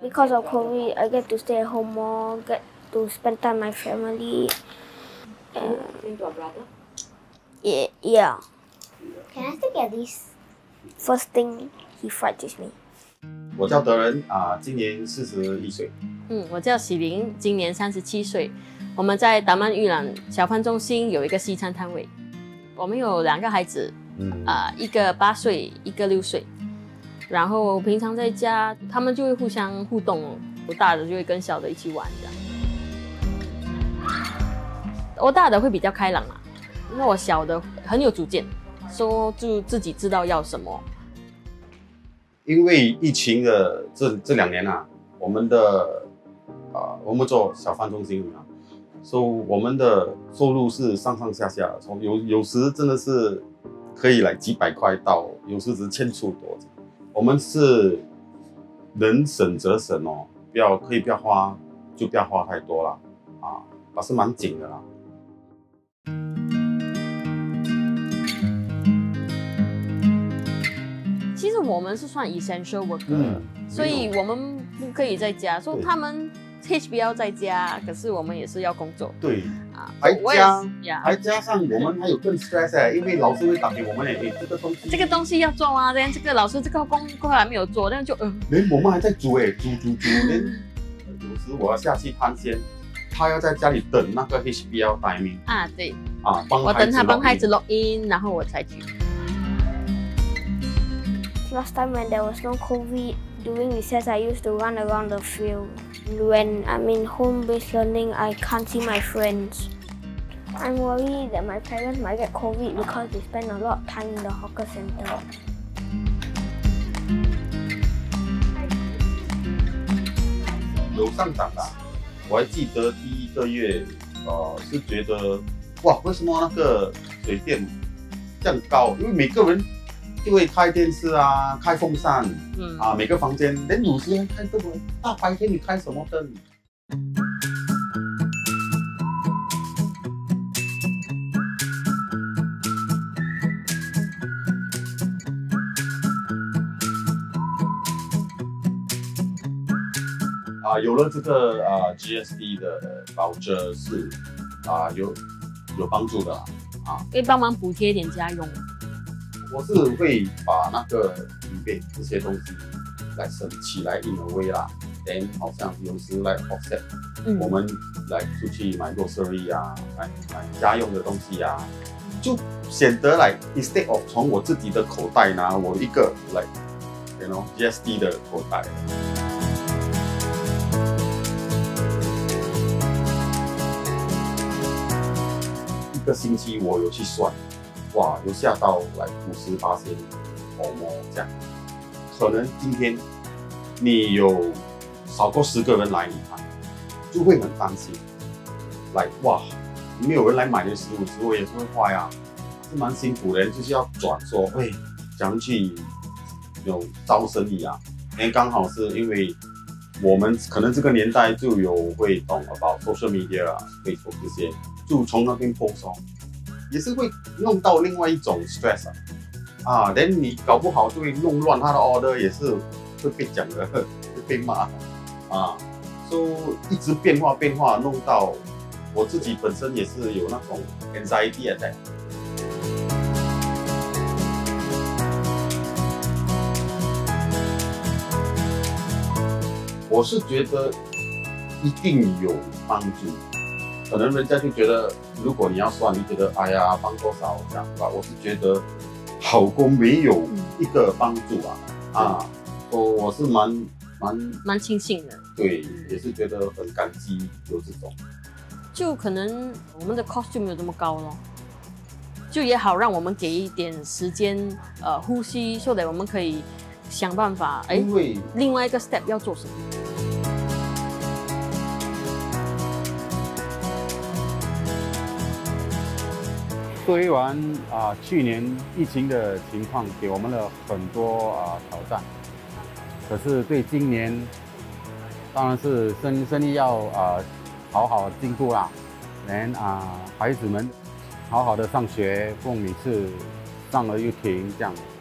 Because of COVID, I get to stay at home more, get to spend time with my family. With your brother? Yeah. Can I still get this? First thing, he frightens me. 我叫德仁今年41岁。 我叫喜玲，今年37岁。我们在达曼玉兰小贩中心有一个西餐摊位。我们有2个孩子，一个8岁，一个6岁。然后平常在家，他们就会互相互动哦。我大的就会跟小的一起玩这样。我大的会比较开朗嘛，那我小的很有主见，说就自己知道要什么。 因为疫情的这2年我们的我们做小贩中心所以我们的收入是上上下下，从有时真的是可以来几百块到有时只1000出多。我们是能省则省哦，可以不要花就不要花太多了还是蛮紧的啦。 其实我们是算 essential worker，所以我们不可以在家。说他们 HBO 在家，可是我们也是要工作。 对还加上我们还有更 stress 因为老师会打给我们这个东西要做啊，这个老师这个功课还没有做，那就连我们还在煮煮连有时我要下去探险，他要在家里等那个 HBO timing 对我等他帮孩子 log in， 然后我才去。 Last time when there was no COVID, during recess I used to run around the field. When I'm in home-based learning, I can't see my friends. I'm worried that my parents might get COVID because they spend a lot of time in the hawker center. 有上涨我还记得第1个月是觉得哇，为什么那个水电这样高？因为每个人就会开电视开风扇，每个房间，连有时开灯，大白天你开什么灯？有了这个GSD 的voucher是有帮助的可以帮忙补贴一点家用。 我是会把那个rebate这些东西来省起来 in a way ，then 好像有时来 offset，我们来出去买 grocery 买家用的东西就显得来 instead of 从我自己的口袋拿我一个GSD 的口袋。1个星期我有去算，哇，有下到来58%这样。可能今天你有少过10个人来你看，就会很担心。哇，没有人来买的食物也是会坏是蛮辛苦的，就是要转说，怎样去招生意因为刚好是因为我们可能这个年代就有会懂 about social media、Facebook 这些。就从那边post也是会弄到另外一种 stress then 你搞不好就会弄乱他的 order， 也是会被讲的，会被骂所以一直变化，弄到我自己本身也是有那种 anxiety attack。我是觉得一定有帮助。可能人家就觉得，如果你要算，你觉得哎呀帮多少这样吧？我是觉得好过没有一个帮助我是蛮庆幸的。 对，也是觉得很感激有这种。 就可能我们的 cost 就没有这么高咯，就也好让我们给一点时间呼吸，so that我们可以想办法因为另外一个 step 要做什么。 虽然去年疫情的情况给我们了很多挑战，可是对今年当然是生意要好好进步啦，孩子们好好的上学，不每次上了又停这样。